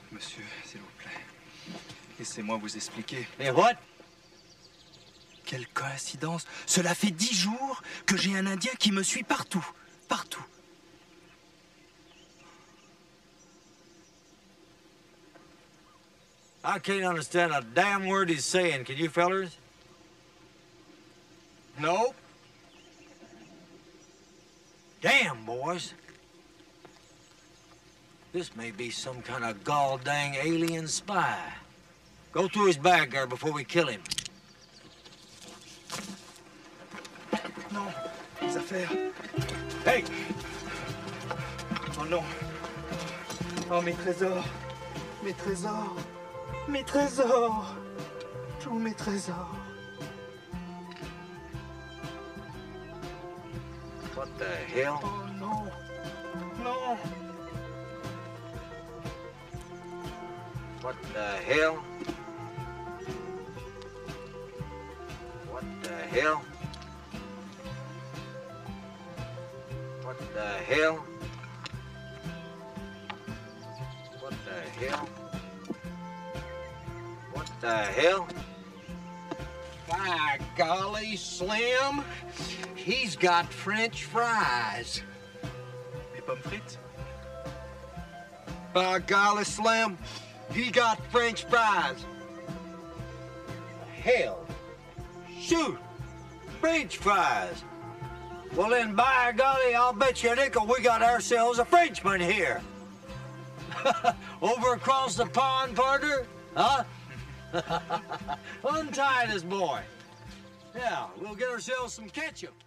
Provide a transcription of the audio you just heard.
Monsieur, s'il vous plaît, laissez-moi vous expliquer. Et what? Quelle coïncidence! Cela fait 10 jours que j'ai un Indien qui me suit partout. Partout. I can't understand a damn word he's saying. Can you fellers? No. Damn, boys. This may be some kind of gall-dang alien spy. Go through his bag there before we kill him. Non, les affaires. Hey! Oh non. Oh, mes trésors. Mes trésors. Mes trésors. Tous mes trésors. What the hell? Oh non. Non. What the hell? What the hell? What the hell? What the hell? What the hell? By golly, Slim, he's got French fries. Les pommes frites? By golly, Slim, he got French fries. Hell. Shoot! French fries. Well then, by golly, I'll bet you a nickel we got ourselves a Frenchman here. Over across the pond, partner? Huh? Untie this boy. Yeah, we'll get ourselves some ketchup.